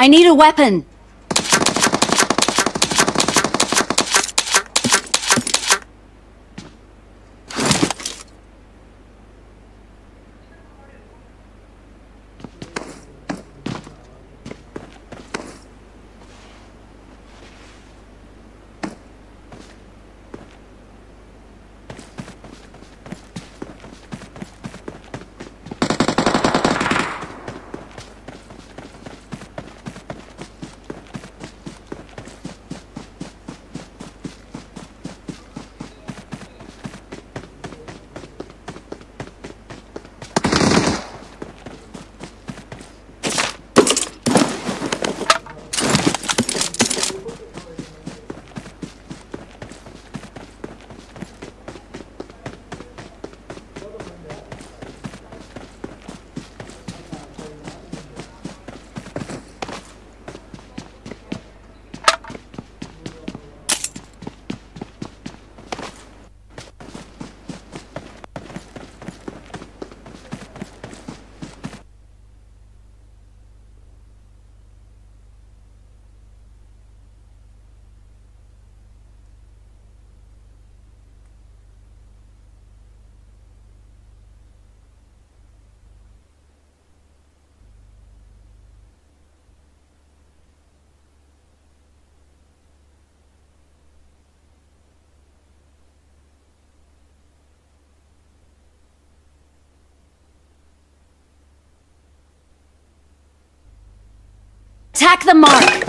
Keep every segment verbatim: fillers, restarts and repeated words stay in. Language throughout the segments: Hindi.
I need a weapon. Attack the mark!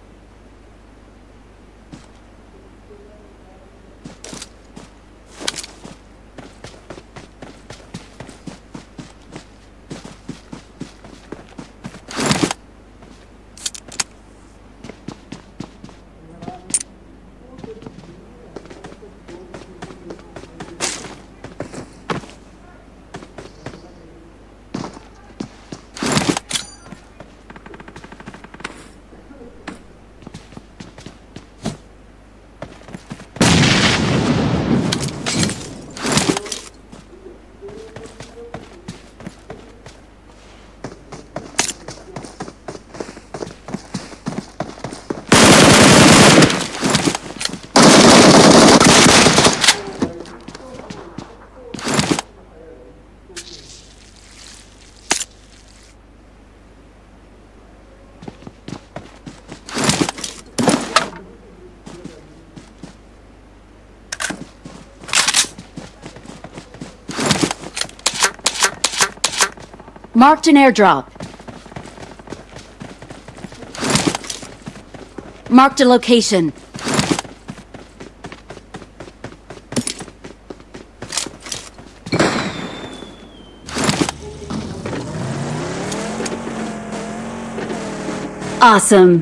Marked an airdrop. Marked a location. Awesome.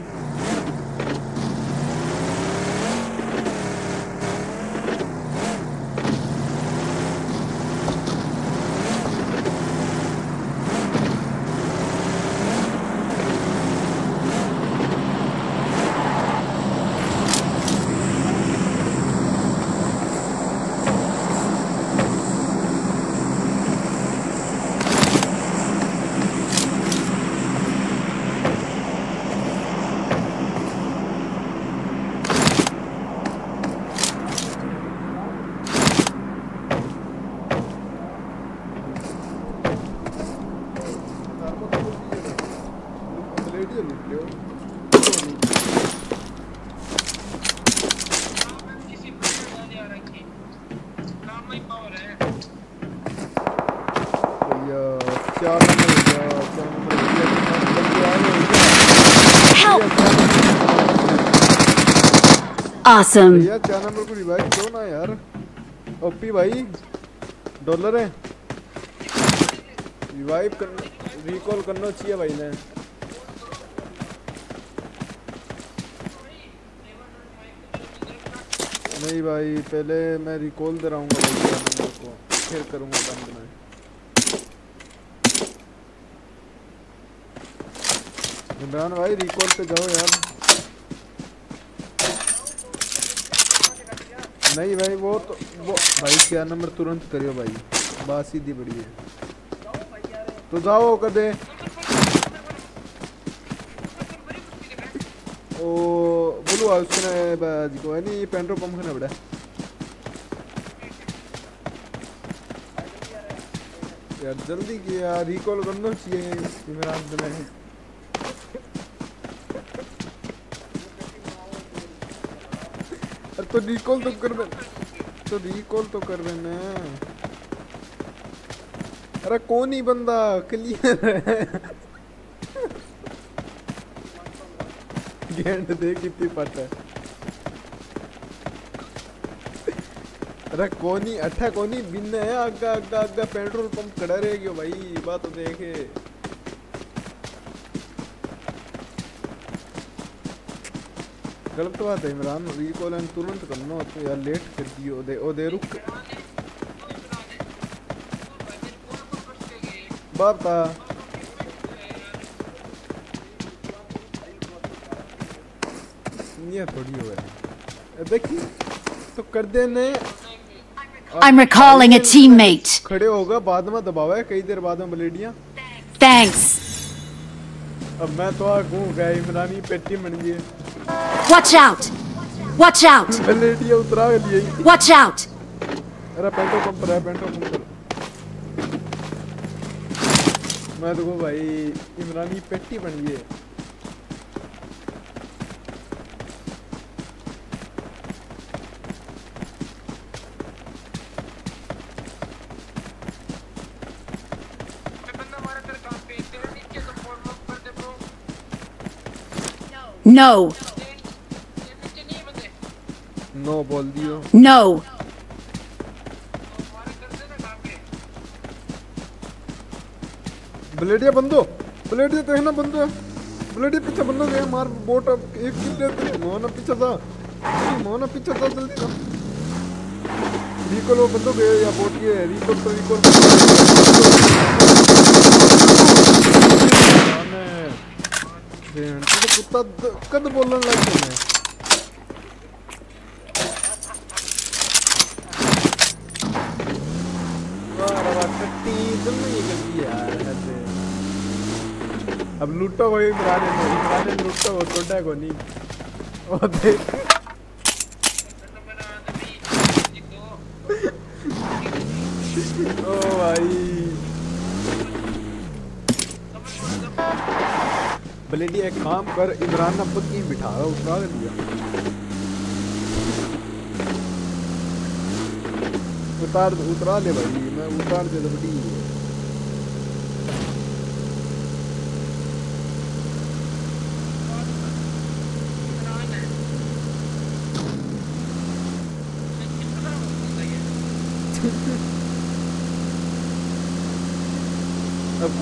Awesome. यार क्या नंबर को रिवाइव दो ना यार। ओपी भाई डॉलर है रिवाइव करना रिकॉल करना चाहिए भाई ने। नहीं भाई पहले मैं रिकॉल दे रहा हूँ भाई नंबर को फिर करूँगा बंद में। इमरान भाई रिकॉल पे जाओ यार। नहीं भाई वो तो वो भाई क्या नंबर तुरंत करियो भाई बात सीधी बड़ी है तो जाओ कदे ओ बोलो उसने बाजी को नहीं पेट्रोल पंप खाने बड़ा यार जल्दी किया रिकॉल करना चाहिए इमरान तुम्हें तो रिकॉल तो कर तो रिकॉल तो कर रहे ना अरे कौन ही बंदा क्लियर है गेंद दे कितनी पता है अरे कोनी अठा कोनी बिन है आगा आगा आगा पेट्रोल पंप खड़ा रहेगी भाई बात तो देखे गलत बात है इमरान रिकॉल एंड तुरंत करना होता यार लेट कर दियो दे ओ दे रुक बाता ये थोड़ी हो है देखिए तो कर देने I'm recalling a teammate. खड़े होगा बाद में दबावा है कई देर बाद में ब्लेडियां Thanks. अब मैं तो आ गूं गया इमरानी पेटी बन गई Watch out! Watch out! ब्लेडियां उतरा लिए Watch out! अरे पेट्रोल पंप पर है पेट्रोल पंप पर मैं तो को भाई इमरानी पेटी बन गई No. नो बोल दियो No. ब्लेडिया बंदो ब्लेडिया तो है ना बंदो ब्लेडिया पीछे बंदो गए मार बोट अब एक किल लेते मोहना पीछे था मोहना पीछे था जल्दी ना रिकॉल वो बंदो गए या बोट ये रिकॉल तो रिकॉल तो कुत्ता कद बोलने लग गया अब लूटो कोई इमरान ने इमरान ने लूटो वो छोटा को नहीं वो देख ओ भाई ब्लेडी एक काम कर इमरान ने पक्की बिठा उठा लिया उतार उतरा ले भाई मैं उतार दे बड़ी अब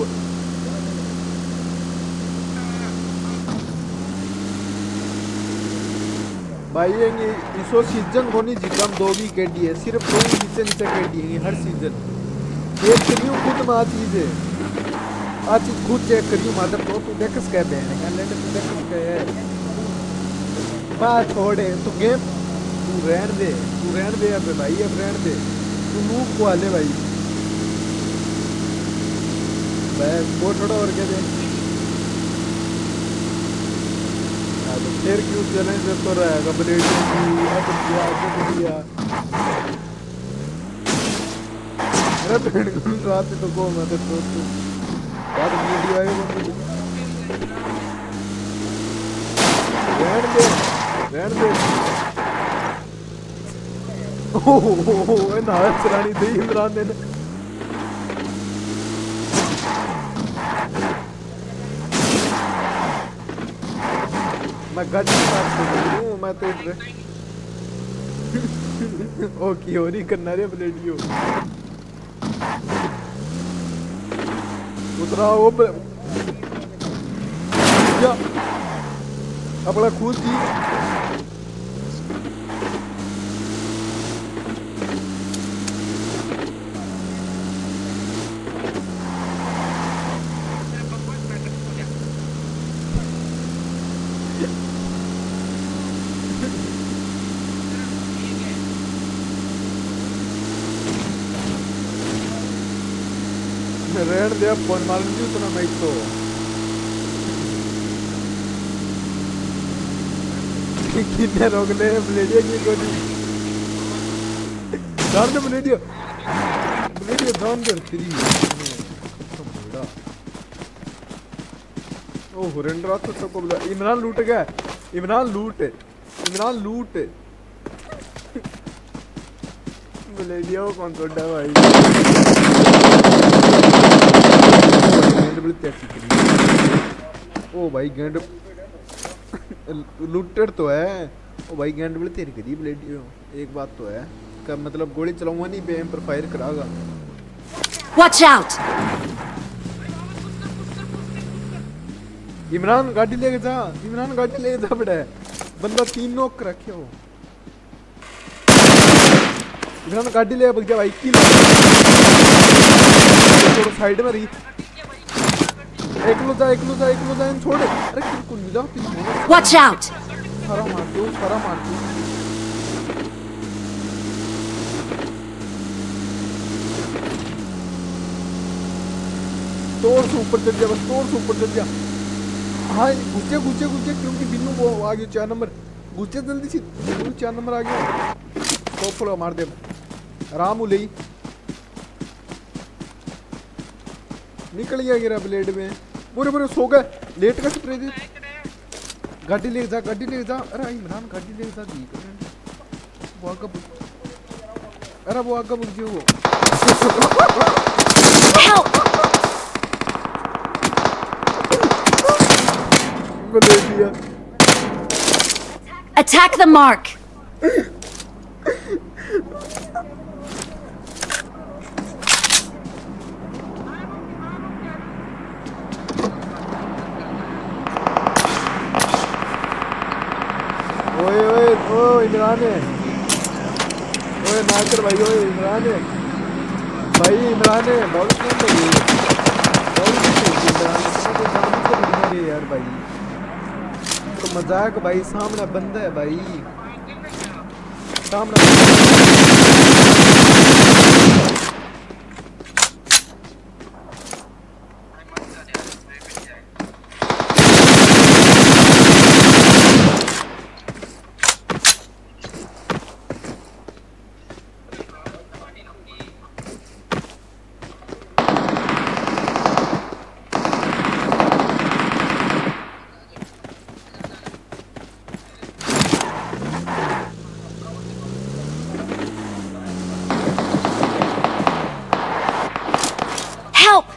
भाई ये इसो सीजन को नहीं जीता दो भी कैडी है सिर्फ दो नीचे नीचे कैडी है हर सीजन एक करियो खुद में आ चीज है आ चीज खुद चेक करियो मादर तो तू देख किस कहते हैं क्या लेट तू देख किस कहे है बात छोड़े तू गेम तू रहन दे तू रहन दे अब भाई अब रहन दे तू मूव को आले भाई बस वो थोड़ा और क्या दे फिर क्यों चैलेंज तो रहेगा ब्लेडिया की अब दिया अब दिया अरे पेड़ को रात तो को मैं तो तो बात वीडियो आए वो रहने दे रहने दे ओह ना चरानी दे इमरान ने मैं गज स्टार्ट कर दूं मैं तो ओ की हो रही करना रे ब्लेडियो उतरा वो या अपना खुद ही रेड दे फोन मार दी उतना मैं तो किन्ने रोक ले ब्लेडियो की गोली डाल दे ब्लेडियो ब्लेडियो डाउन कर तेरी ओ हुरेंद्र तो सबको बोला इमरान लूट गया इमरान लूट इमरान लूट ब्लेडियो कौन छोड़ा भाई गेंद बड़ी अच्छी करी ओ भाई गेंद लूटर तो है ओ भाई गेंद बड़ी तेरी करी ब्लेडियो एक बात तो है का मतलब गोली चलाऊंगा नहीं पे एम पर फायर करागा Watch out! इमरान गाड़ी लेके जा इमरान गाड़ी लेके जा बड़ा बंदा तीन नॉक रखे हो इमरान गाड़ी ले भाग जा भाई किल थोड़ा साइड में रही एक लो जा एक लो जा एक लो जा इन छोड़ अरे किल को मिला किल Watch out! सारा मार दो सारा मार दो तोड़ से ऊपर चल जा बस तोड़ से ऊपर चल जा हाँ घुसे घुसे घुसे क्योंकि बिन्नू वो आ गया चार नंबर घुसे जल्दी से बिन्नू चार नंबर आ गया तो फुला मार दे आराम हो ले निकल गया गिरा ब्लेड में बुरे बुरे सो गए लेट का स्प्रे दे गाड़ी ले जा गाड़ी ले जा अरे इमरान गाड़ी ले जा दी वो आगे अरे वो आगे बुझ गया वो Help! Attack the mark! ओए ओए ओ इमरान है ओए नाकर भाई ओए इमरान है भाई इमरान है बहुत कौन भाई बहुत इमरान है तो काम तो नहीं यार भाई तो मजाक भाई सामने बंदा है भाई सामने Help!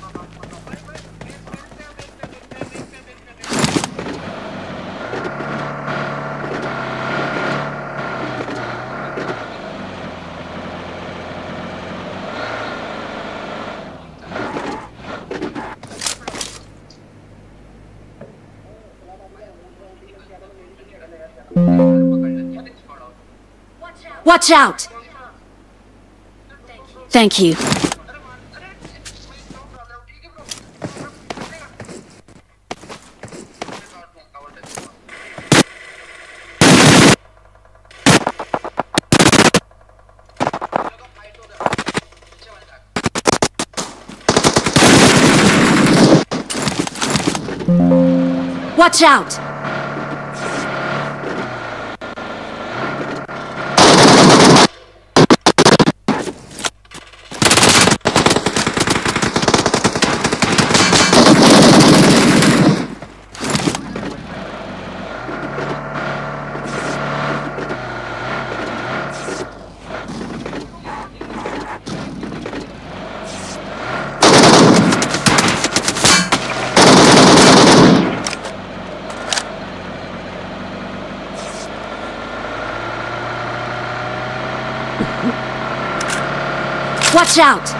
Watch out! Thank you. Watch out! Watch out!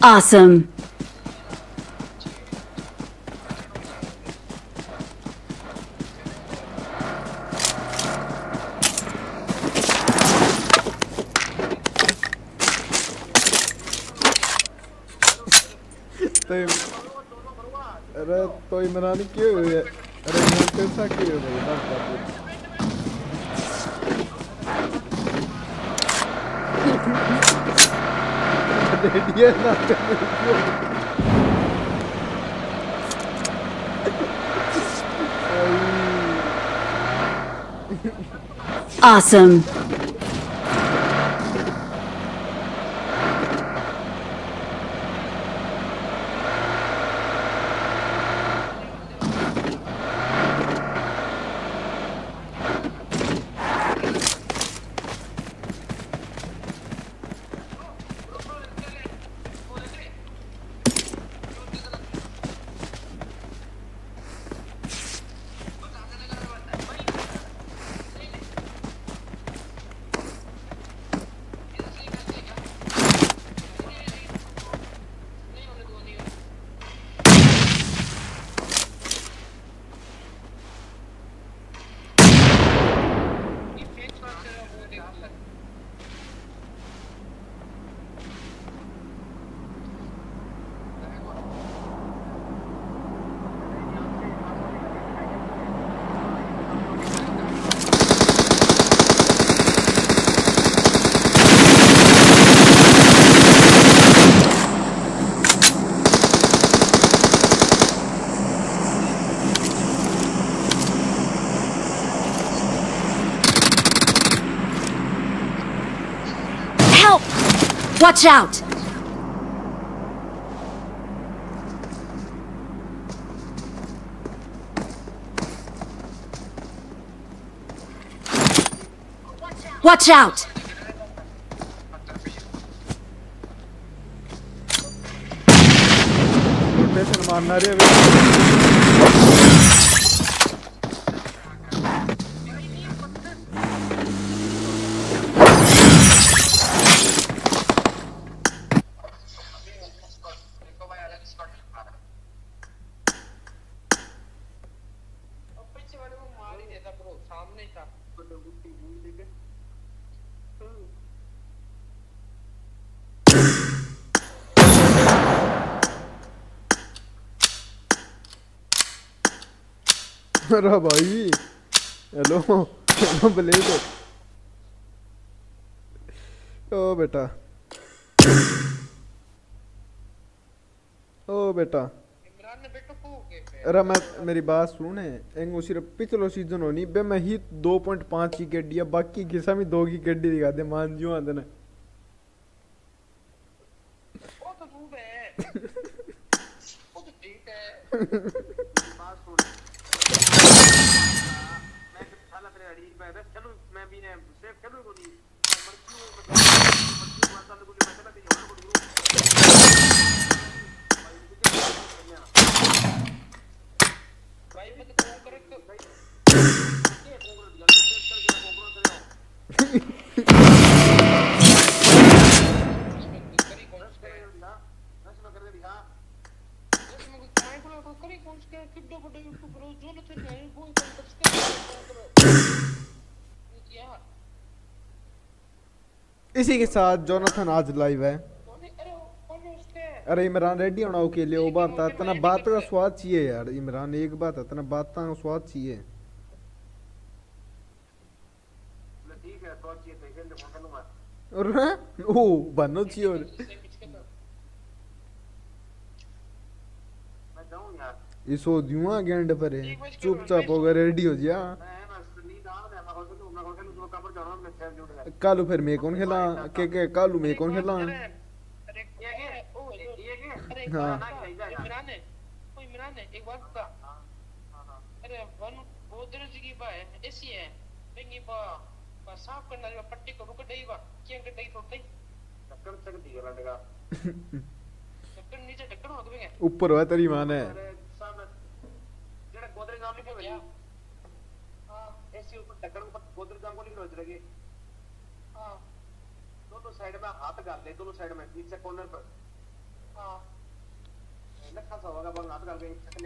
Awesome. तो अरे तो इमरान क्यों हुए? अरे इमरान कैसा क्यों हुए भाई? रेडियो ना Awesome. Watch out! Watch out! Rotation मारना रे अरे भाई हेलो हेलो ब्लेज ओ बेटा ओ बेटा अरे मैं मेरी बात सुने एंगो सिर्फ पिछलो सीजन होनी बे मैं ही दो पॉइंट पाँच की गड्डी है बाकी किसा में दो की गड्डी दिखा दे मान जो आंदे ना वो तो नूब है वो तो ठीक है बात सुन मैं साला तेरे अड़ी पे बस चलो मैं भी ने सेफ चलो को नहीं मर्जी मर्जी माता को मैं चला के और को भाई मैं तो कौन करे ये कोंगरो जल्दी सेफ करके कोंगरो करो करी कौन से ना बस मैं कर दे हां बस मैं काय को करी कौन से किड्डो बड़े यूट्यूब रो जो न थे नहीं वो इसी के साथ जोनाथन आज लाइव है अरे इमरान रेडी होना के लिए वो बात था इतना बात का स्वाद चाहिए यार इमरान एक बात है इतना बात का स्वाद चाहिए ठीक है स्वाद चाहिए तो खेल दे करूंगा और ओ बनो चाहिए और मैं जाऊं यार इसो दियुआ गेंड पर चुपचाप हो गए रेडी हो जा कालू फिर मैं कौन खेला के के कालू मैं कौन खेला हाँ इमरान है कोई इमरान है एक बात बता अरे वन गोदरेज की बा है ऐसी है बेंगी बा बा साफ करना है पट्टी को रुक दई बा क्या कर दई थोड़ी टक्कर तक दी लड़का टक्कर नीचे टक्कर हो गए ऊपर है तेरी मान है अरे सामने जेड़ा गोदरेज नाम लिखे हुए हां ऐसी ऊपर टक्कर ऊपर गोदरेज नाम को लिख लो जरा हां दोनों साइड में हाथ डाल ले दोनों साइड में नीचे कॉर्नर पर हाँ लखा सा होगा बंग हाथ करके चकने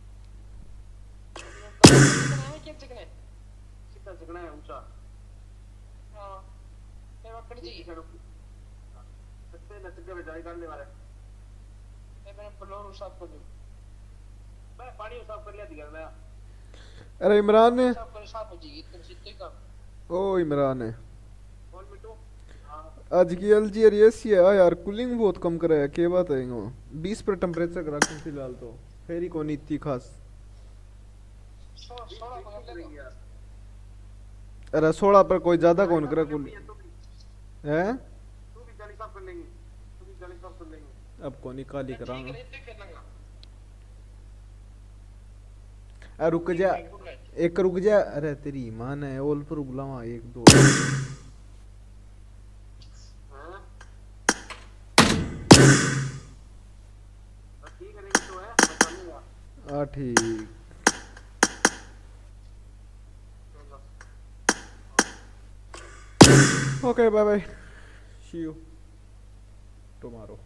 चिकना है क्या चिकने सीधा चकना है ऊंचा हाँ ये वक्कड़ जी सत्ते लचके बजाई करने वाले ये मैंने ब्लोर साफ कर दिया मैं पानी साफ कर लिया दिया मैं अरे इमरान ने साफ कर साफ हो जाएगी इतने सीधे का ओ इमरान है कौन मिटू आज की एलजी एसी है यार कूलिंग बहुत कम करा है क्या बात है वो बीस पर टेम्परेचर रखूं फिलहाल तो फेरी को नहीं इतनी खास सोलह सोलह को लेगा अरे सोलह पर कोई ज्यादा कौन करे कूलिंग है तू भी जाली साफ कर लेंगी तू भी जाली साफ कर लेंगी अब कौन काली करांगा इतने करना आ रुक जा एक रुक जा अरे तेरी मान है ओल पर बुलावा एक दो हां ठीक है तो है बता लूंगा आ ठीक okay bye bye see you tomorrow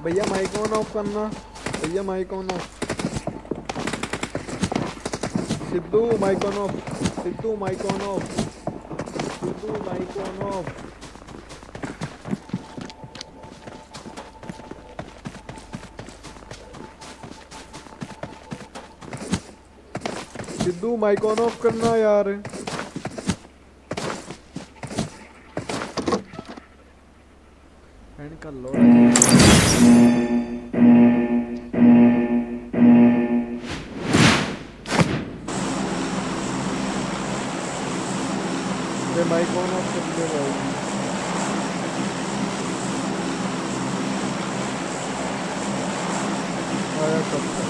भैया माइक ऑन ऑफ करना, भैया mic on off. Sidhu mic on off, Sidhu mic on off, Sidhu mic on off. Sidhu mic on off करना यार। कर लो माइक ऑन ऑफ कर दे भाई। आया कब तक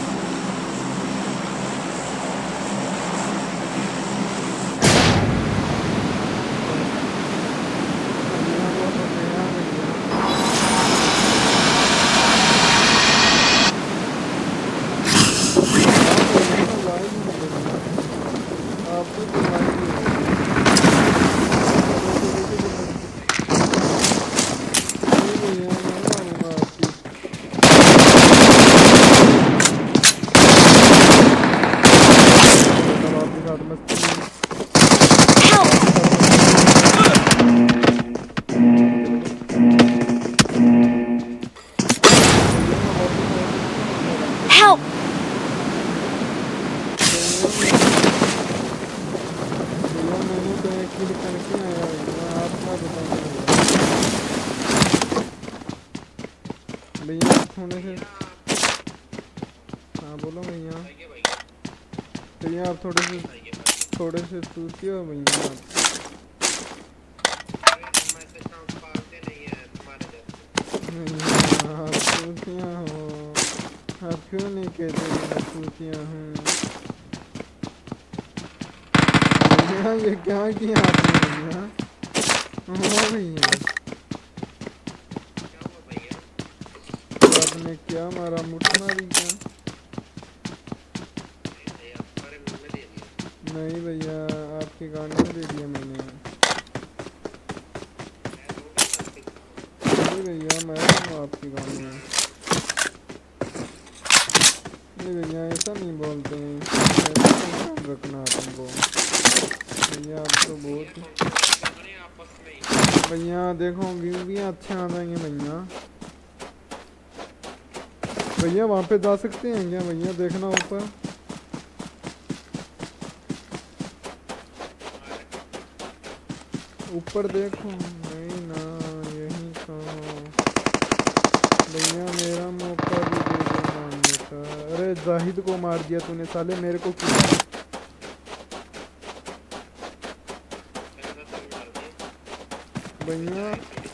थोड़े से थोड़े से सूती हो भैया। आप सूतियाँ हो, आप क्यों नहीं कहते मैं सूतियाँ हूँ भैया? ये क्या किया आपने भैया? हो भैया आपने क्या मारा, मुठ मारी क्या? नहीं भैया आपकी गाड़ी में दे दिया मैंने। नहीं भैया मैं हूँ आपकी गाड़ी में। नहीं भैया ऐसा नहीं बोलते हैं, रखना तुमको भैया। आप तो बहुत भैया देखो व्यू भी अच्छे आ जाएंगे भैया। भैया वहाँ पे जा सकते हैं क्या भैया? देखना ऊपर ऊपर देखो। नहीं ना यही कहो भैया, मेरा मौका भी दे दो मारने का। अरे जाहिद को मार दिया तूने साले, मेरे को क्यों? भैया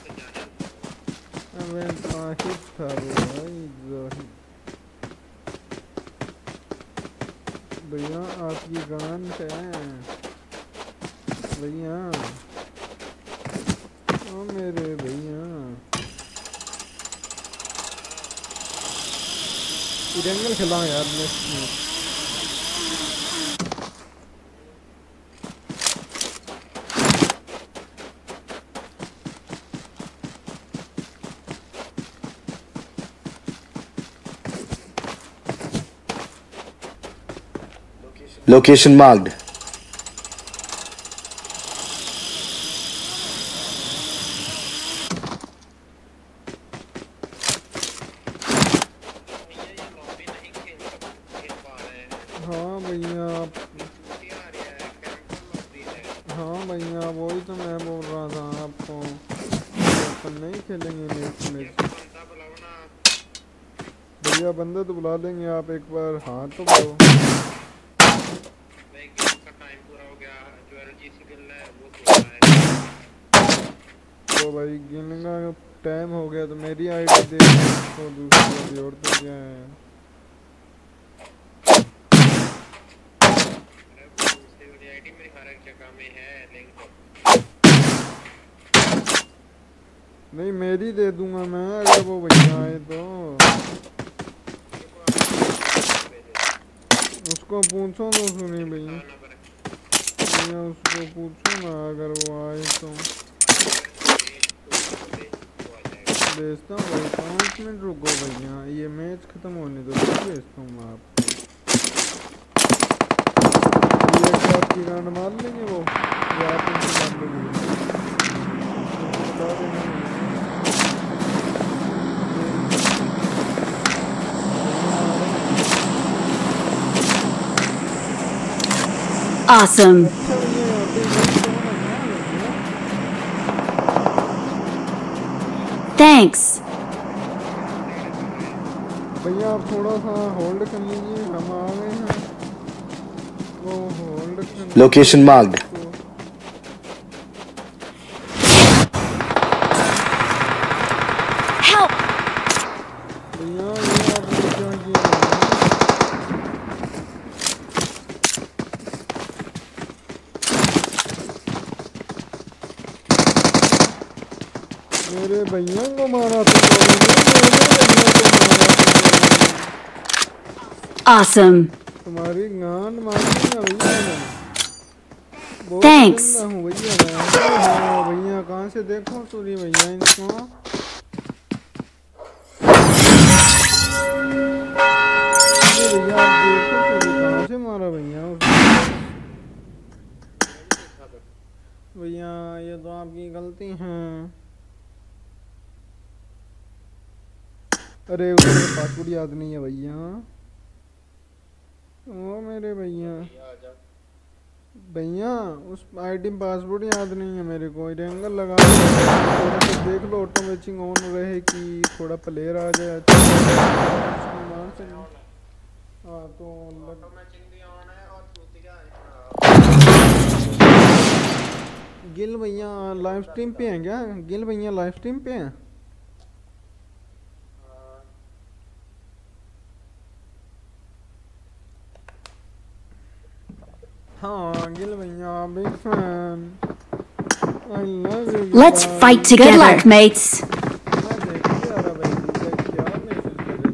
अबे जाहिद था वो भाई, जाहिद भैया आपकी गान है भैया। ओ मेरे भैया जंगल खिलाओ यार नेक्स्ट में। Location marked. हाँ भैया हाँ भैया वही तो मैं बोल रहा था आपको, अपन नहीं खेलेंगे नेक्स्ट मैच भैया। बंदे तो बुला लेंगे, आप एक बार हाँ तो बोलो। तो भाई गिनने का टाइम हो गया तो मेरी आईडी दे तो दूसरी और तो क्या है। नहीं मेरी दे दूंगा मैं अगर वो भैया आए तो। उसको पूछो ना सुनी भैया, भैया उसको पूछो ना अगर वो आए तो। भेजता हूँ भाई, पाँच मिनट रुको भैया, ये मैच खत्म होने दो, भेजता हूँ मैं आपको। ये क्या आपकी गांड मार लेंगे वो, या आप उनसे मार लोगे? बता देना। Awesome. अच्छा भैया यहाँ पे Thanks. भैया आप थोड़ा सा होल्ड कर लीजिए, हम आ गए हैं। वो होल्ड कर Location marked. Help! भैया ये आपने क्या किया? मेरे भैया को मारा तो मेरे भैया को मारा Awesome. तुम्हारी गांड मारी ना भैया ने। बहुत Thanks. गंदा हूँ भैया मैं। हाँ भैया कहाँ से देखो सूरी भैया इनको। ये भैया आप देखो सूरी कहाँ से मारा भैया उसने। भैया ये तो आपकी गलती है। अरे उसका पासवर्ड याद नहीं है भैया। ओ मेरे भैया भैया उस आईडी में पासवर्ड याद नहीं है मेरे को। एंगल लगा थोड़ा सा देख लो, ऑटो मैचिंग ऑन रहे कि थोड़ा प्लेयर आ जाए। अच्छा हाँ तो ऑटो मैचिंग भी ऑन है और गिल भैया लाइव स्ट्रीम पे हैं क्या? गिल भैया लाइव स्ट्रीम पे हैं? हाँ गिल भैया big fan. I love you. Let's fight together. Good luck, mates. मैं देखते आ रहा भाई क्या क्या मैसेज कर रहे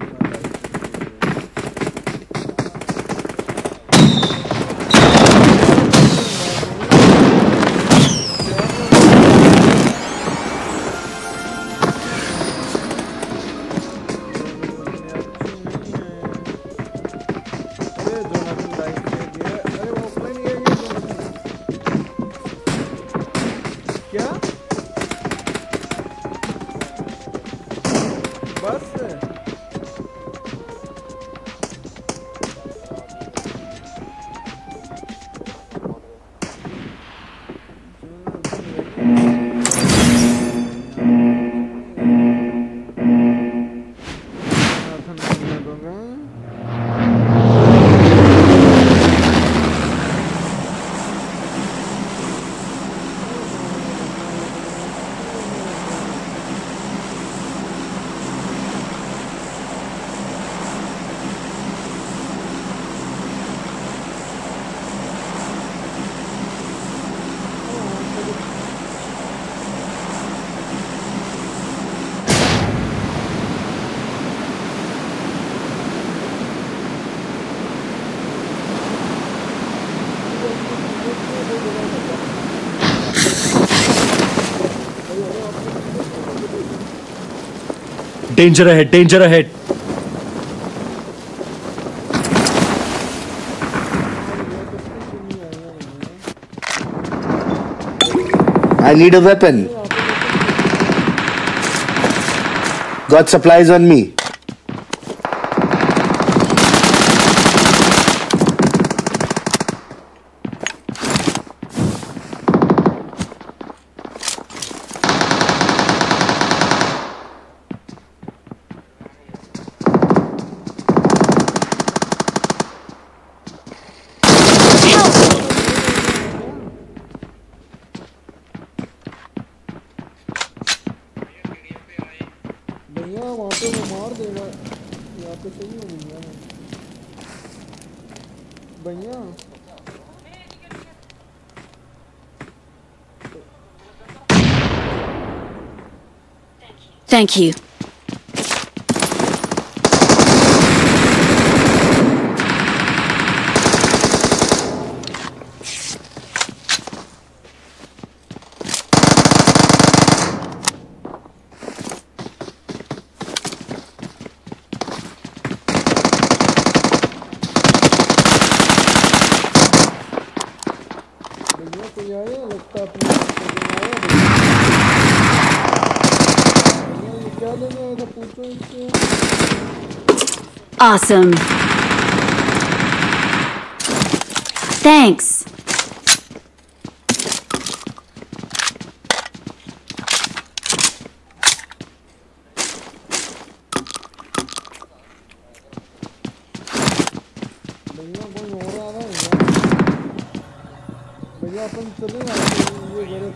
अरे जोनाथन लाइक कर दिया। अरे वो ऑफलाइन गया ये जोनाथन क्या बस Danger ahead, danger ahead. I need a weapon. Got supplies on me. भैया वहाँ पे वो मार देगा। यहाँ पे सही हो भैया भैया Thank you. लेने आया था, पूछो इससे। Awesome. Thanks. भैया कोई हो रहा था भैया, भैया अपन चले ना, ये गलत।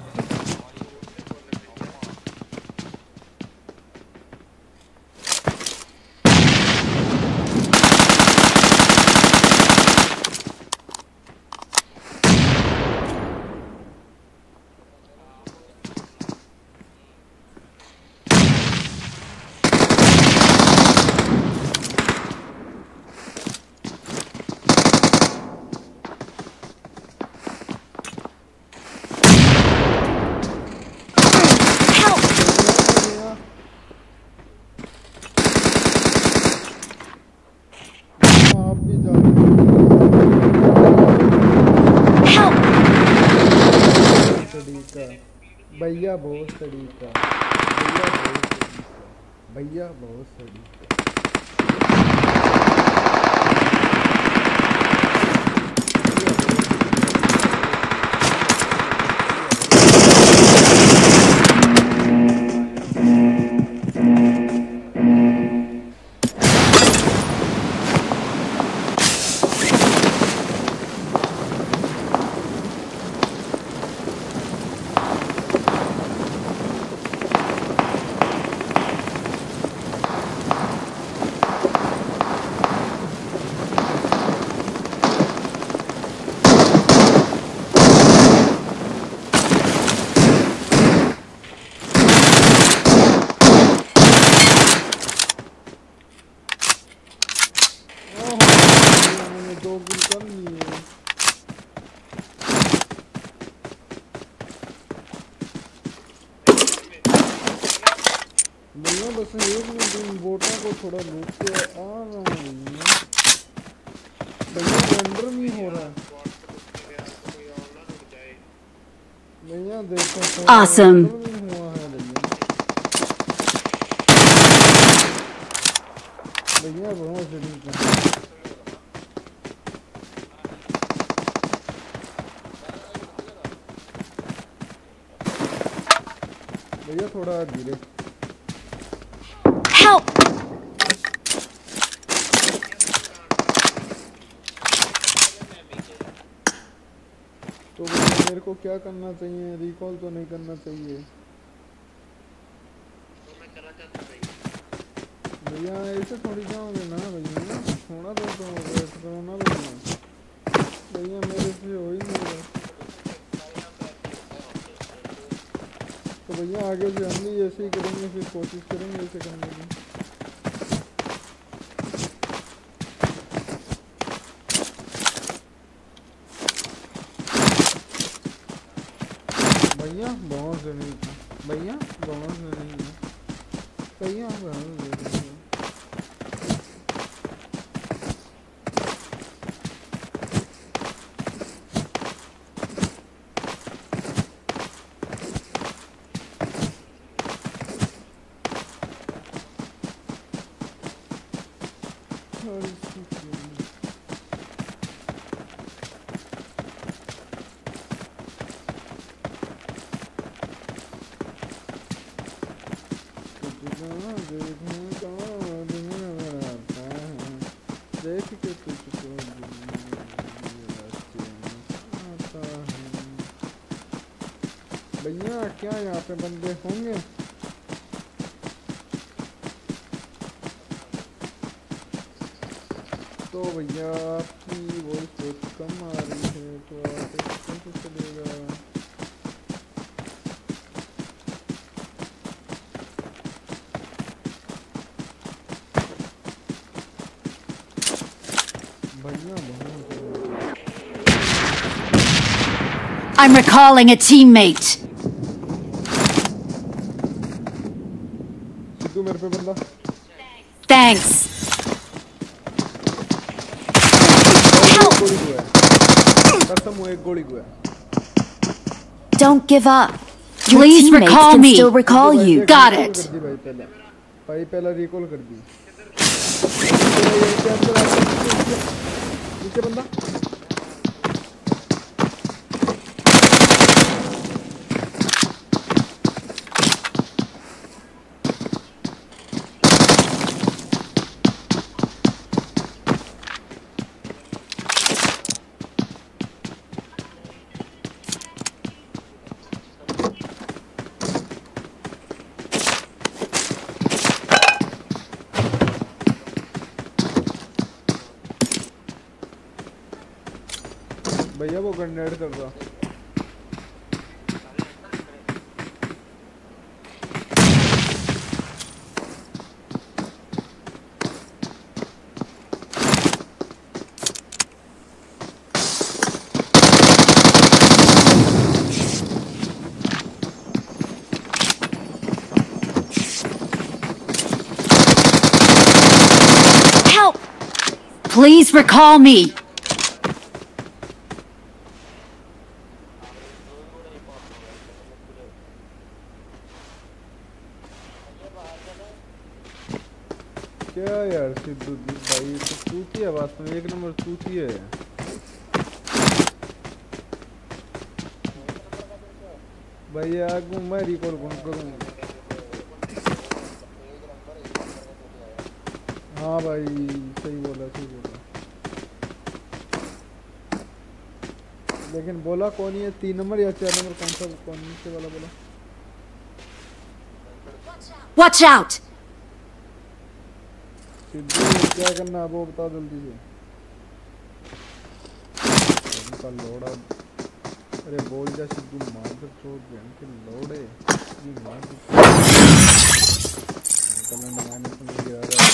भैया बहुत तरीका, भैया बहुत तरीका। भैया बस एक मिनट इन बोटों को थोड़ा लूट के आ रहा हूँ भैया, रेंडर नहीं हो रहा भैया, देखो Awesome. नहीं हुआ है भैया, भैया बहुत जरूरी है भैया, थोड़ा धीरे। Help! तो भैया मेरे को क्या करना चाहिए? रिकॉल तो नहीं करना चाहिए भैया, ऐसे थोड़ी जाओगे ना भैया, थोड़ा तो वेट करो ना भैया, भैया मेरे से हो ही नहीं रहा। तो भैया आगे से हम भी ऐसे ही करेंगे, फिर कोशिश करेंगे ऐसे करने की। भैया बहुत जरूरी था भैया, बहुत जरूरी है भैया, बहुत जरूरी है देख के तुझको भैया, क्या यहाँ पे बंदे होंगे? तो भैया आपकी वॉइस बहुत कम आ रही है, तो आप कैसे चलेगा? I'm recalling a teammate. Sidhu मेरे पे बंदा। Thanks. गोली हुआ है, कसम वो एक गोली हुआ है। Don't give up. Please recall me. Still recall you. Got it. भाई पहला रिकॉल कर दी। नीचे बंदा भैया वो ग्रेनेड कर रहा। Help! Please recall me. क्या यार सिद्धू भाई तो सूची है, वास्तव में एक नंबर सूची है। भाई आगू मैं रिकॉल कौन करूँ? हाँ भाई सही बोला सही बोला, लेकिन बोला कौन ही है? तीन नंबर या चार नंबर? कौन सा कौन से वाला बोला? Watch out! सिद्धू क्या करना है वो बता जल्दी से। उनका लोड़ा, अरे बोल जा सिद्धू, मार दे चोट बहन के लोड़े ये मार दे। कल मारने से नहीं गिरा रहा।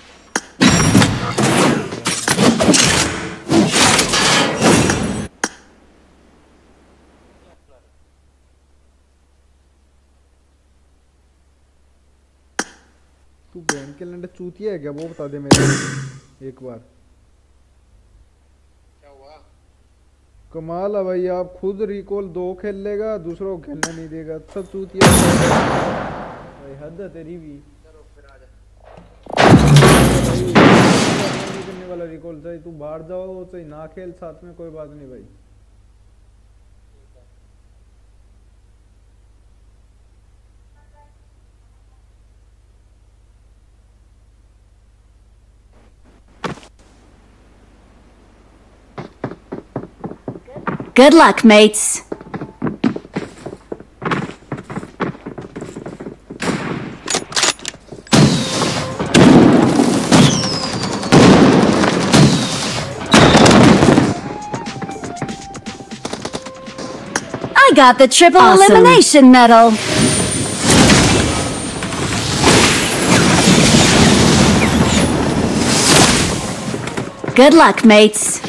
तू बहन के लंडे चूतिया है क्या? वो बता दे मेरे एक बार। क्या हुआ? कमाल है भाई, आप खुद रिकॉल दो खेल लेगा, दूसरों को खेलने नहीं देगा, सब चूतिया भाई। हद है तेरी भी। चलो फिर आ जा। भाई नहीं करने वाला रिकॉल, चाहे तू बाहर जाओ चाहे ना खेल साथ में, कोई बात नहीं भाई। Good luck, mates. I got the triple Awesome. elimination medal. Good luck, mates.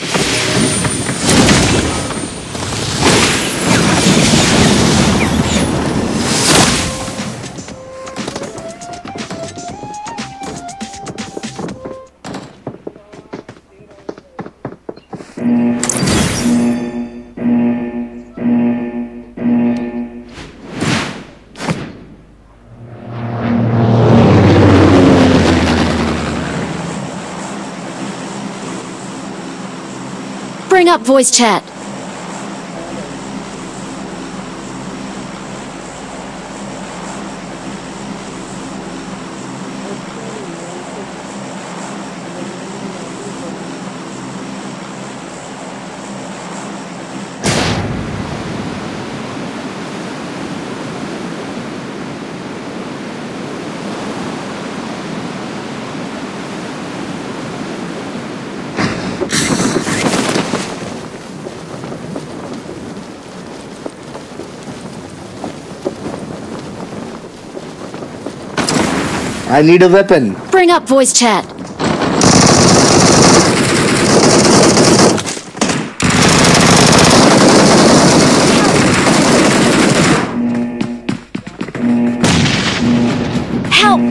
Bring up voice chat. I need a weapon. Bring up voice chat. Help!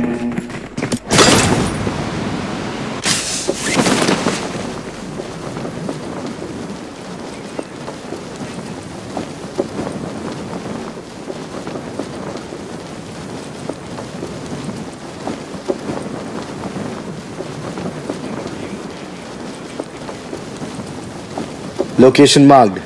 Location marked.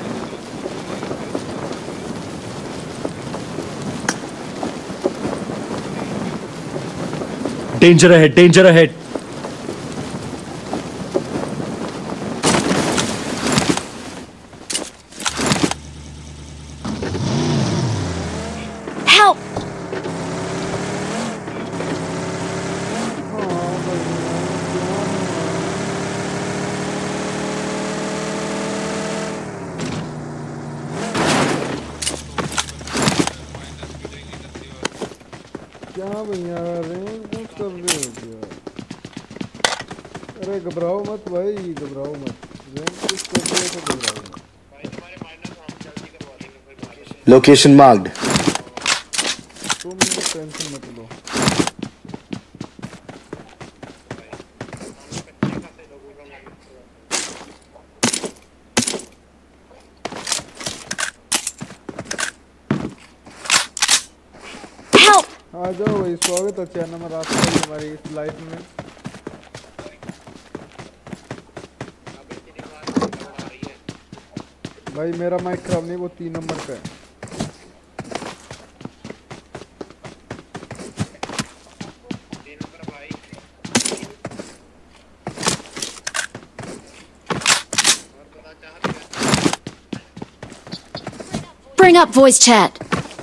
Danger ahead, danger ahead. Help! क्या भैया रेंज में कर रहे हो क्या? अरे घबराओ मत भाई, घबराओ मत, रेंज कुछ कर रहे हो तो घबराओ मत। भाई तुम्हारे माइनस हम जल्दी करवा देंगे कोई बात नहीं। Location marked. तुम टेंशन मत लो। Help! आ जाओ भाई, स्वागत है चार नंबर रास्ते में हमारी इस लाइफ में। भाई मेरा माइक खराब नहीं, वो तीन नंबर का है। Bring up voice chat.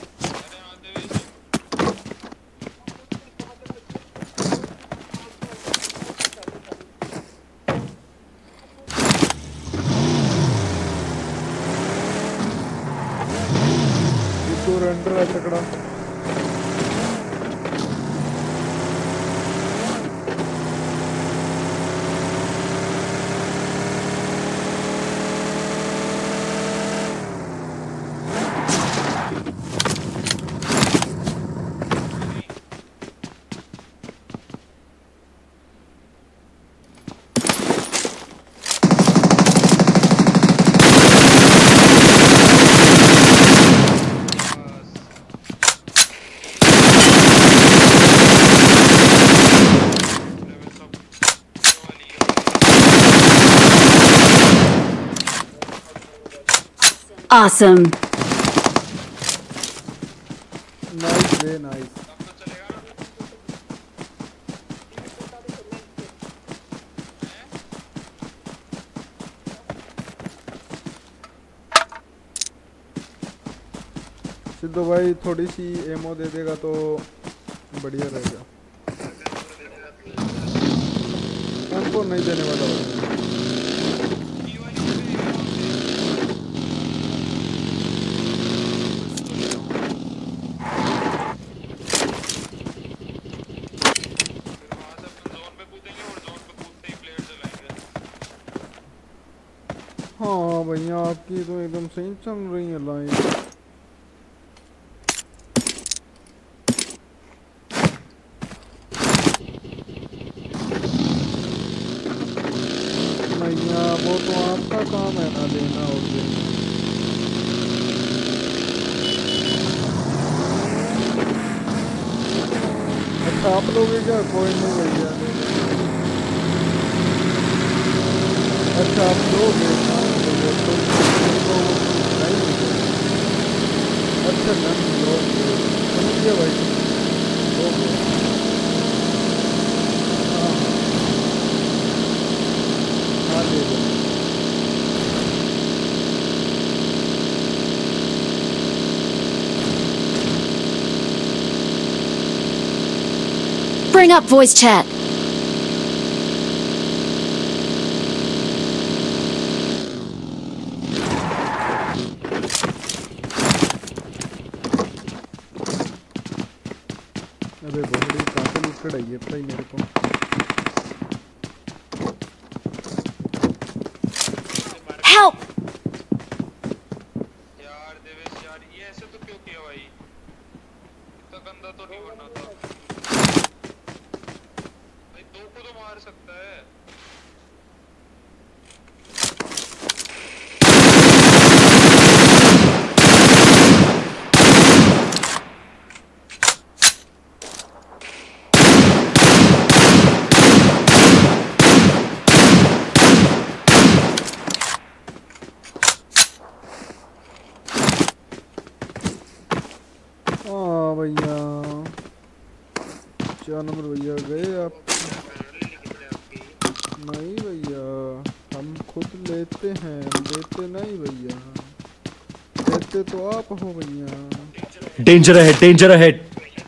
Render है तकड़ा। Awesome. Nice way nice. Sidhu भाई थोड़ी सी एमओ दे देगा तो बढ़िया रहेगा। हमको नहीं देने वाला भाई। हाँ भैया आपकी तो एकदम सही चल रही है लाइन। भैया वो तो आपका काम है ना देना और देना। अच्छा आप लोग क्या? कोई नहीं भैया। अच्छा आप लोग अच्छा नहीं लोग समझिए भाई लोग। हाँ हाँ ले लो। Bring up voice chat. अबे बहुत बड़ी काफी लूट चढ़ाई है भाई मेरे को। Help! यार देवेश यार ये ऐसे तो क्यों किया भाई? इतना गंदा तो नहीं बनना था भाई। दो को तो मार सकता है। क्या नंबर भैया गए आप? नहीं भैया, हम खुद लेते हैं, हम देते नहीं भैया, देते तो आप हो भैया। Danger ahead, danger ahead.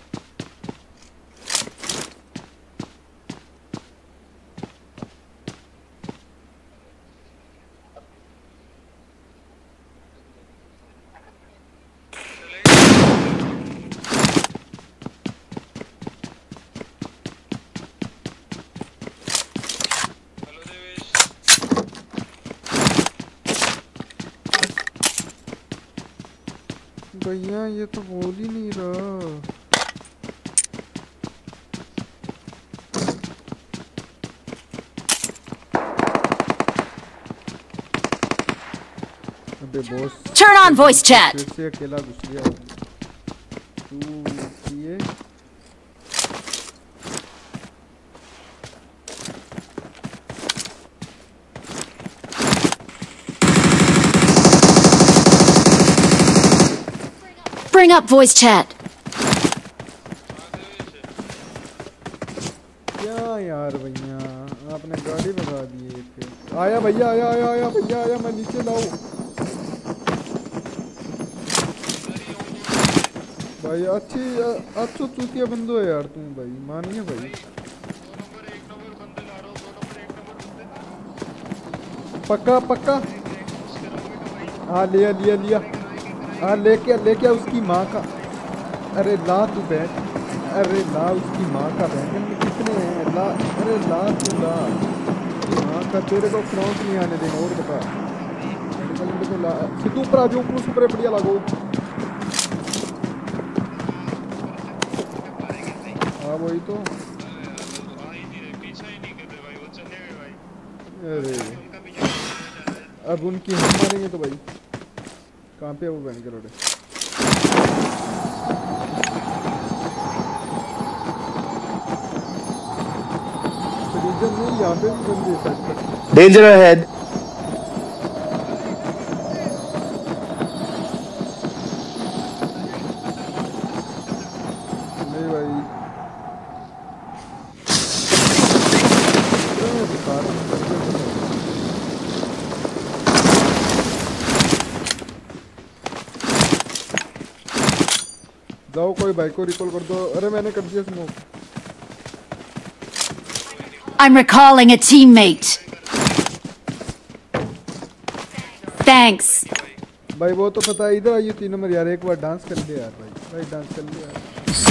भैया ये तो बोल ही नहीं रहा। अबे boss, Turn on voice chat. फिर से अकेला घुस गया तू। ये Bring up voice chat. क्या यार भैया, आपने गाड़ी भगा दी एक। आया भैया, आया आया आया भैया आया, मैं नीचे लाऊं भाई। अच्छी अच्छो चूतिया बंदो है यार तुम भाई, मानिए भाई। पक्का पक्का, हाँ लिया लिया लिया, हाँ लेके लेके उसकी माँ का। अरे ला तू बैठ, अरे ला उसकी माँ का बैठ में कितने हैं, ला अरे ला तू ला उसकी माँ का। तेरे को क्रॉस नहीं आने देना और बता। मेडिकल ला सिद्धू ऊपर आ जाओ, ऊपर ऊपर बढ़िया लागो। हाँ वही तो, अरे अब उनकी हम मारेंगे तो भाई कहाँ पे है वो बहन के रोडे। रीजन नहीं, यहाँ पे भी बंदे हैं। Danger ahead. नहीं भाई, जाओ कोई बाइक को रिकॉल कर दो। अरे मैंने कर दिया smoke. I'm recalling a teammate. Thanks. भाई वो तो पता है, इधर आइए तीन नंबर यार, एक बार डांस कर ले यार भाई, भाई डांस कर ले यार।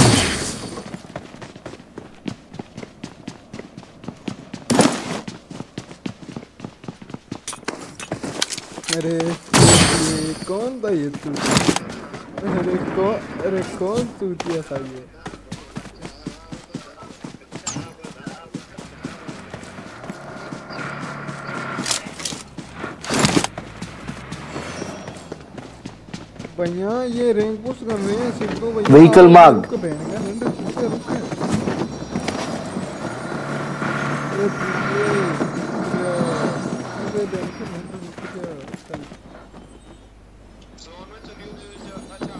अरे ये कौन था ये तू? अरे कौन, अरे कौन तू था ये? भैया ये रैंक पुश कर रहे हैं सिद्धू भैया। Vehicle marked. रुक बहन का नंबर रुक रुक। अरे ये अरे बहन का नंबर रुक गया। जोन में चलियो अच्छा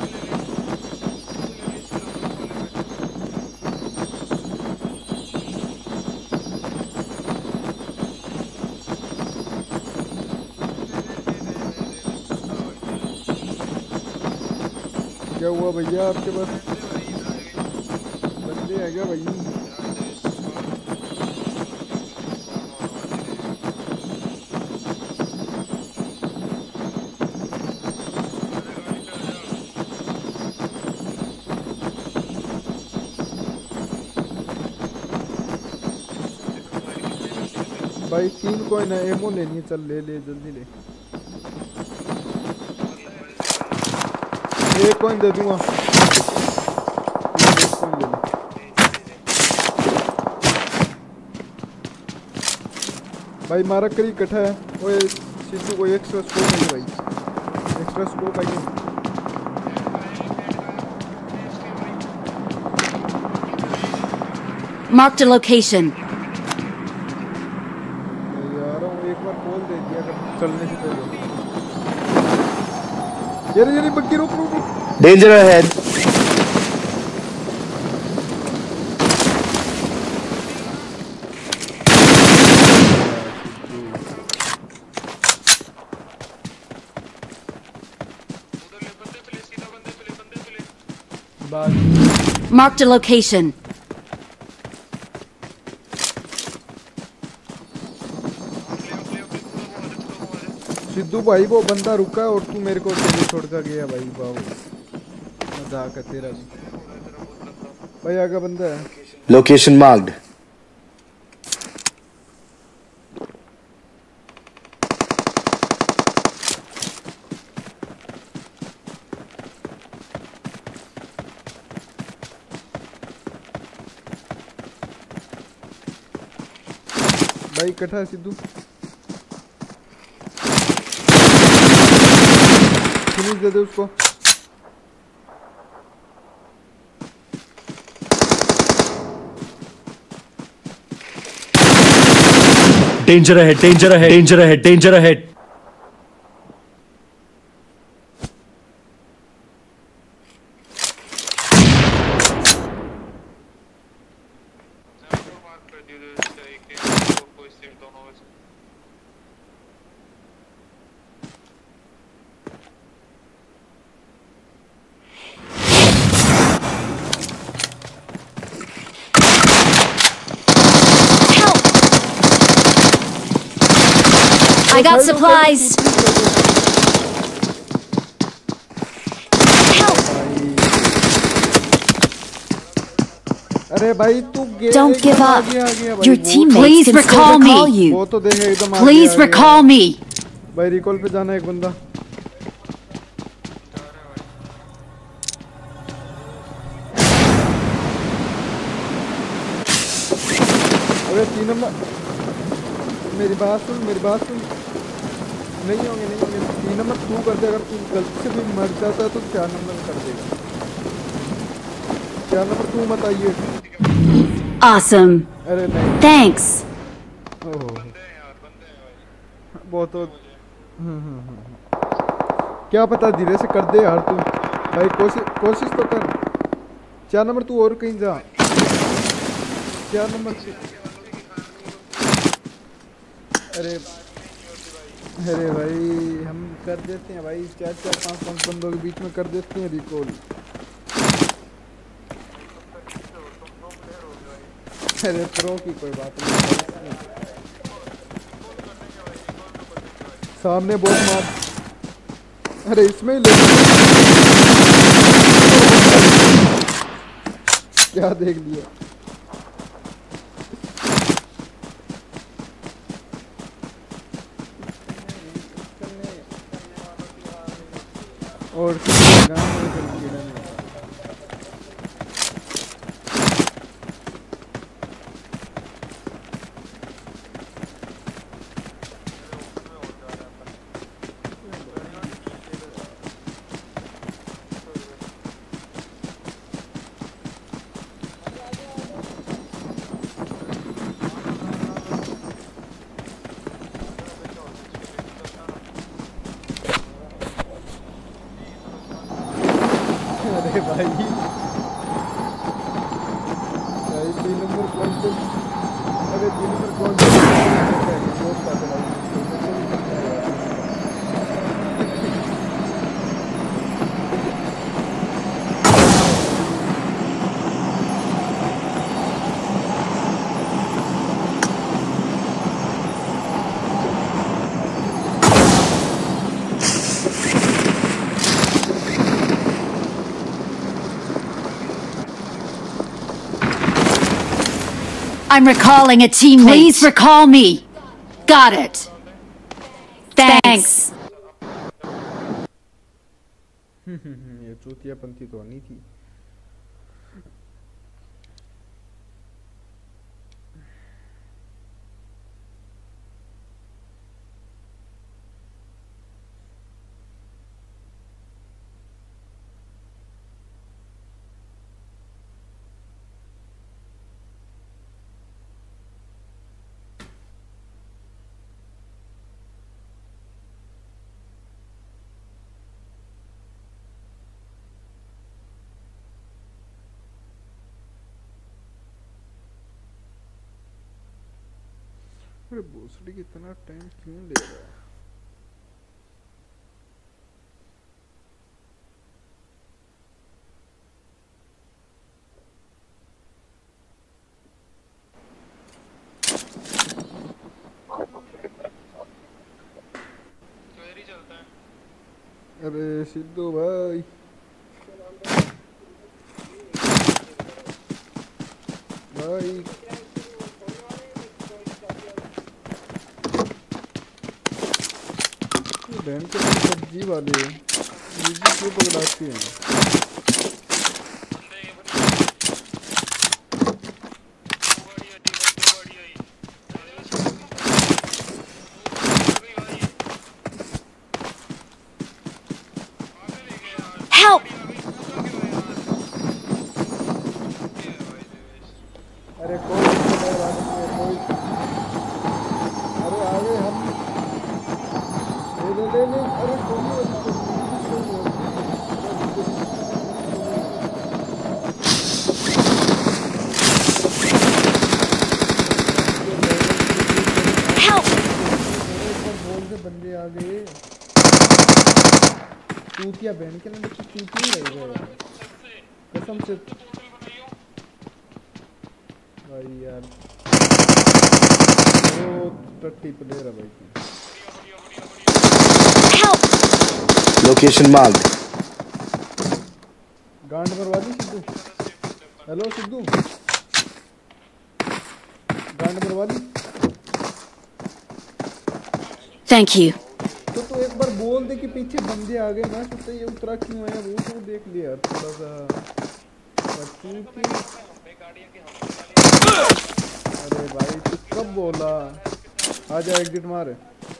क्या हुआ भैया आपके पास बंदे हैं क्या भाई? भाई तीन कोइन है, एमो लेनी है, चल ले ले जल्दी ले। एक कॉइन दे दूंगा, एक कॉइन ले ले। भाई मारा करी इकट्ठा है। ओए सिद्धू को एक्स्ट्रा स्कोप नहीं भाई, एक्स्ट्रा स्कोप आई। Marked a location. यार एक बार कॉल दे दिया कर चलने से पहले। यार यार बग्गी रुक रुक रुक। Danger ahead. बात Marked a location. सिद्धू भाई वो बंदा रुका है और तू मेरे को अकेले छोड़ कर गया भाई। बाबू मजाक है तेरा भी भाई। आगे बंदा है। Location marked. भाई इकट्ठा है सिद्धू। फिनिश दे दे उसको। Danger ahead, danger ahead, danger ahead, danger ahead. I got supplies. Help! अरे भाई तू गे- Don't एकदम give up. आगे आ गया भाई। Your वो- teammates Please can still recall me. recall you. वो तो देख एकदम आगे Please आ गया। recall me. भाई रिकॉल पे जाना है एक बंदा। अरे तीन नंबर मेरी बात सुन मेरी बात सुन। नहीं होंगे नहीं होंगे तीन नंबर तू कर दे। अगर तू गलती से भी मर जाता है तो चार नंबर कर देगा। चार नंबर तू मत आइए। Awesome. अरे नहीं Thanks. ओह बहुत हम्म हम्म हम्म। क्या पता धीरे से कर दे यार तू। भाई कोशिश कोशिश तो कर। चार नंबर तू और कहीं जा। चार नंबर अरे अरे भाई हम कर देते हैं भाई। चार चार पांच पांच बंदों के बीच में कर देते हैं रिकॉल। अरे प्रो की कोई बात नहीं। सामने बहुत मार। अरे इसमें ही ले क्या देख लिया। और अरे भाई भाई तीन नंबर कौन से। अरे तीन नंबर कौन से बहुत पागल है। I'm recalling a teammate. Please recall me. Got it. Thanks. ये चूतियापंथी तो नहीं थी। अरे भोसड़ी कितना टाइम क्यों ले रहा है। अरे सिद्धू भाई भाई ये बहन के सब्जी वाले मुझे क्यों पकड़ाते हैं? Help! अरे कोई कोई अरे आगे हम ले ले ले अरे Help! बोल के बंदे आ गए चूतिया बहन के ना चूती लग रहा है कसम से भाई यार वो टट्टी प्लेयर है भाई Help! Location marked. गांड मरवा दी सिद्धू हेलो सिद्धू गांड मरवा दी Thank you. तो तो एक बार बोल दे कि पीछे बंदे आ गए मैं सोचता ये उतरा क्यों आया वो तो देख लिया थोड़ा सा अरे भाई तू कब बोला आजा एग्जिट मार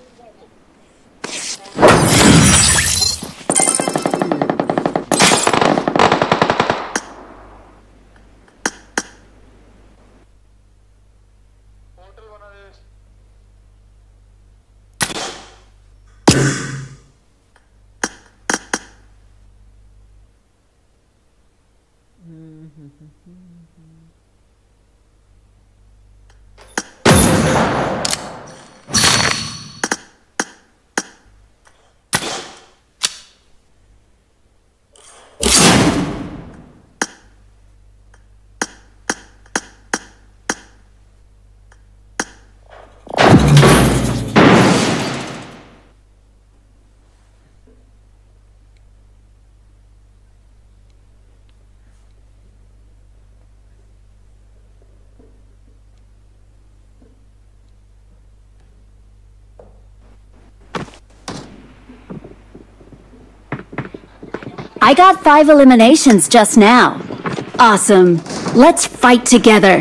I got five eliminations just now. Awesome. Let's fight together.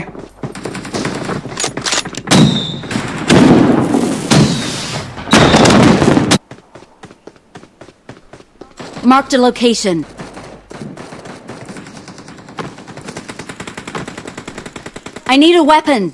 Marked a location. I need a weapon.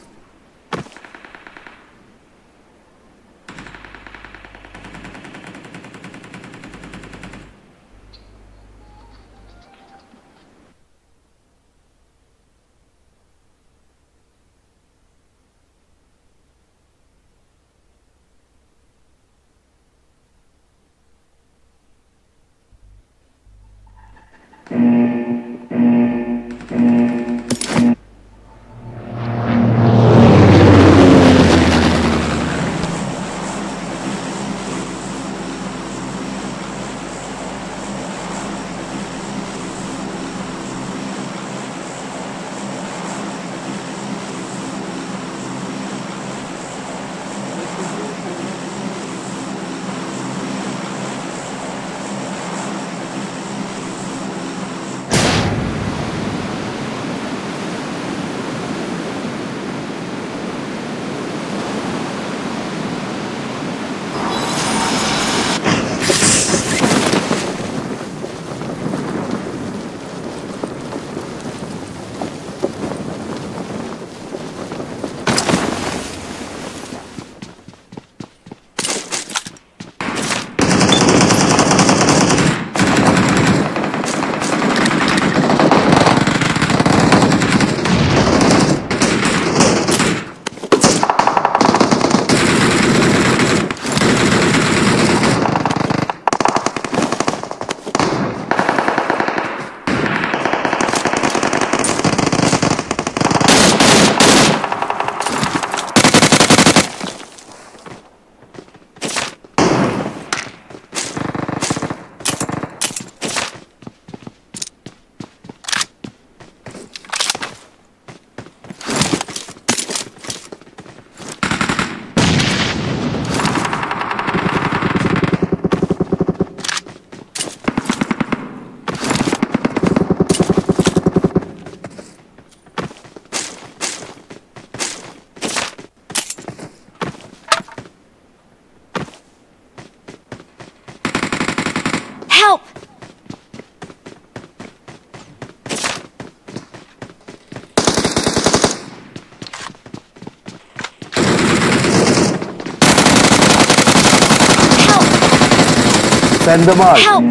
Send the mark. Help!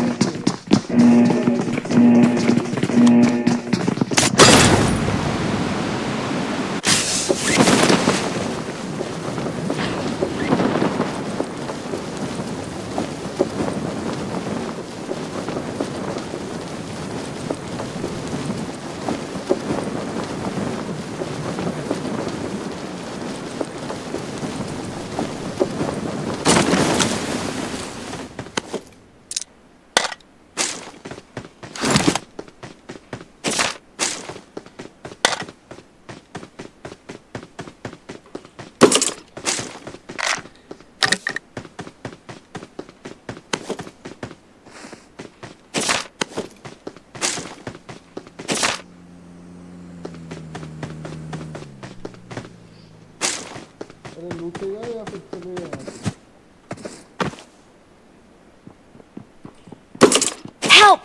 अरे लूटेगा या फिर चलेगा यहाँ से? Help!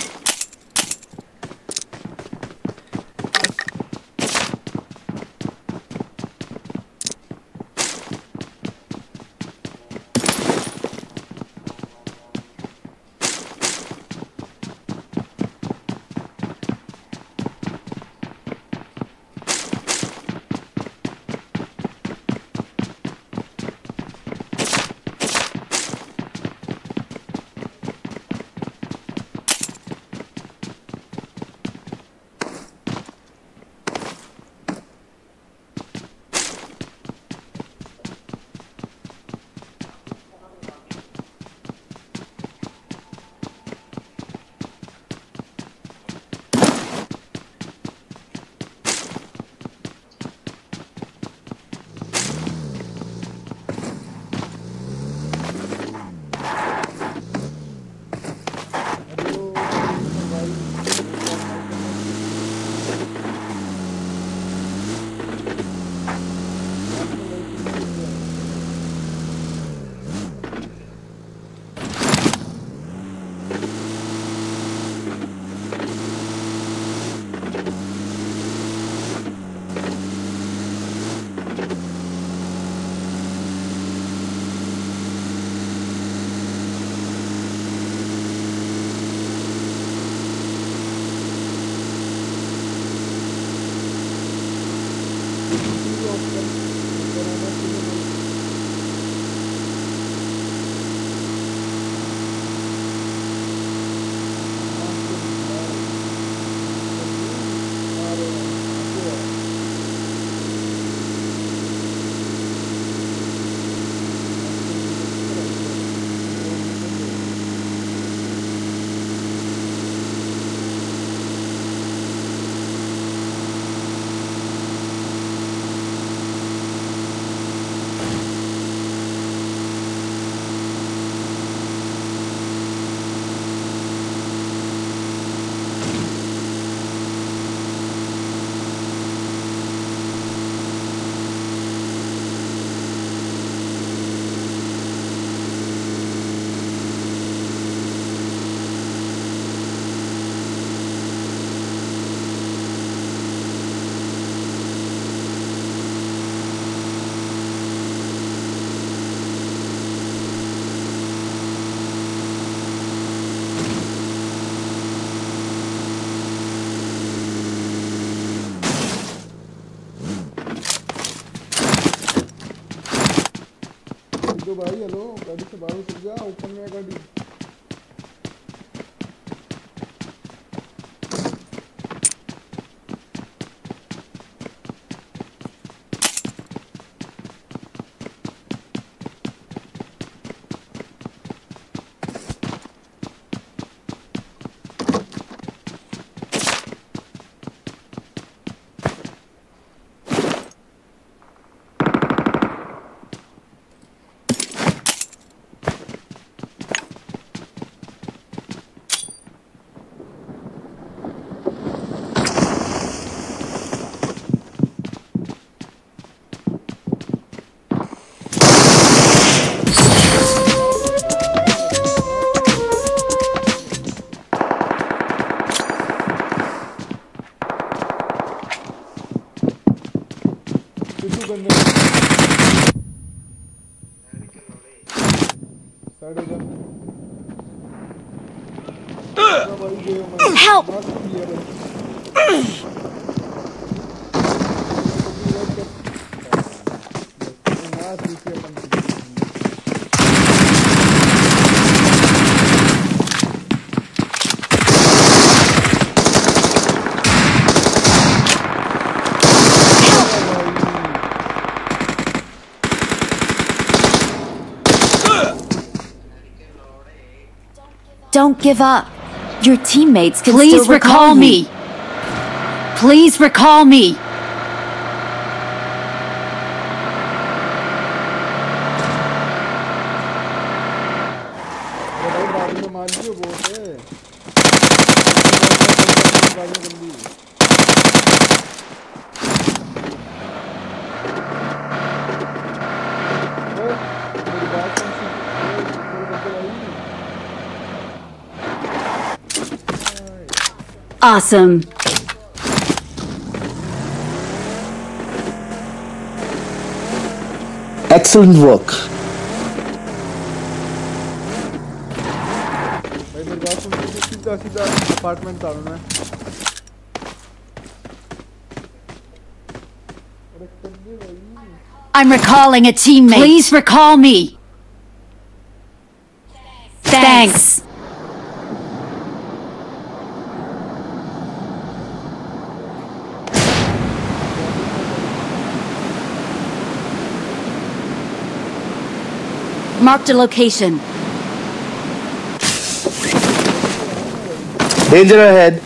दो भाई, हेलो, गाड़ी से बाहर उतर जा, ऊपर में गाड़ी। साढ़े Help! Don't give up. Your teammates can Please still recall, recall me. Please recall me. Awesome. Excellent work. भाई मेरे पास उनसे सीधा सीधा अपार्टमेंट ताड़ना है। I'm recalling a teammate. Please recall me. Thanks. Marked a location. Danger ahead.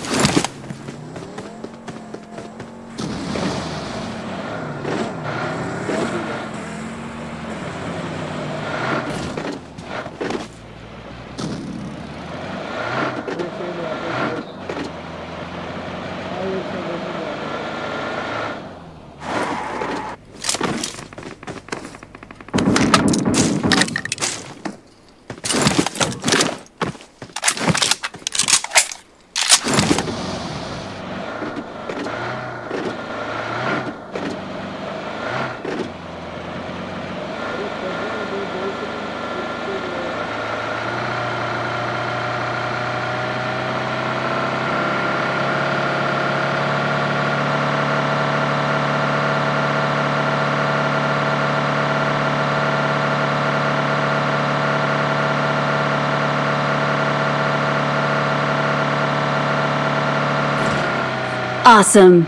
Awesome.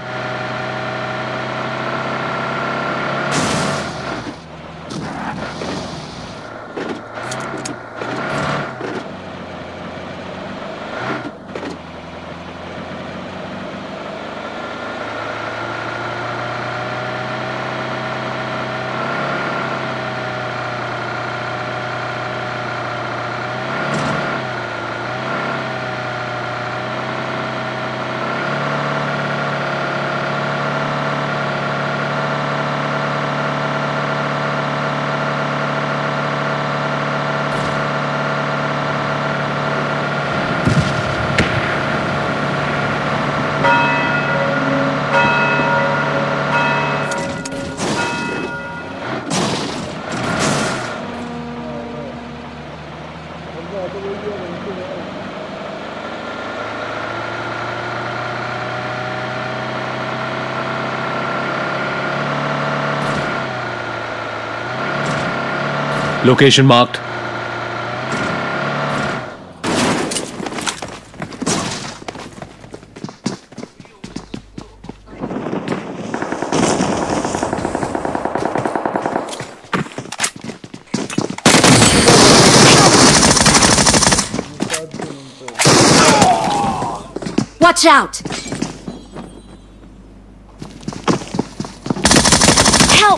Location marked. Watch out! Help!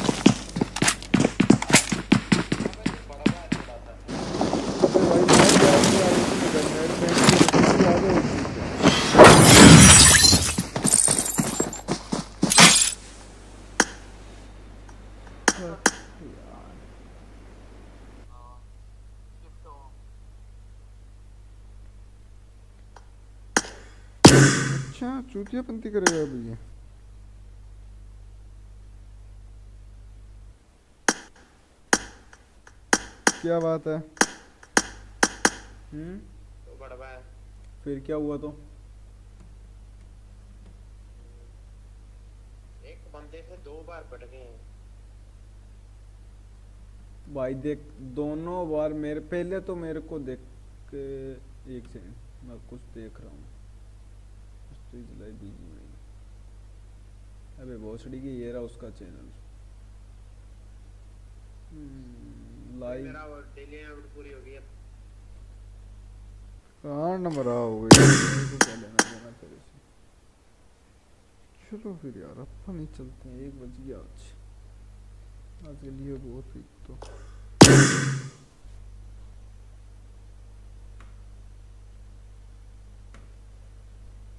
अच्छा चूतिया पंती करेगा अभी ये। क्या बात है? हम्म फिर क्या हुआ तो? एक बंदे से दो बार पट गए हैं। भाई देख दोनों बार मेरे पहले तो मेरे को देख के एक सेकंड मैं कुछ देख रहा हूँ। तो इजलाई बिजी नहीं। अबे भोसड़ी की ये रहा उसका चैनल लाइव। मेरा वो डेली आउट पूरी हो गई है। कहाँ नंबर आ हो गई को क्या लेना देना तेरे से। चलो फिर यार अपन ही चलते हैं, एक बज गया आज आज के लिए बहुत ही तो